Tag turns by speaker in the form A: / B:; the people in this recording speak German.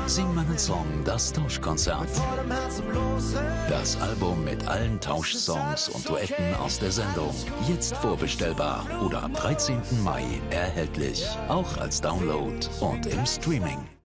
A: Sing meinen Song, das Tauschkonzert. Das Album mit allen Tauschsongs und Duetten aus der Sendung. Jetzt vorbestellbar oder ab 13. Mai erhältlich. Auch als Download und im Streaming.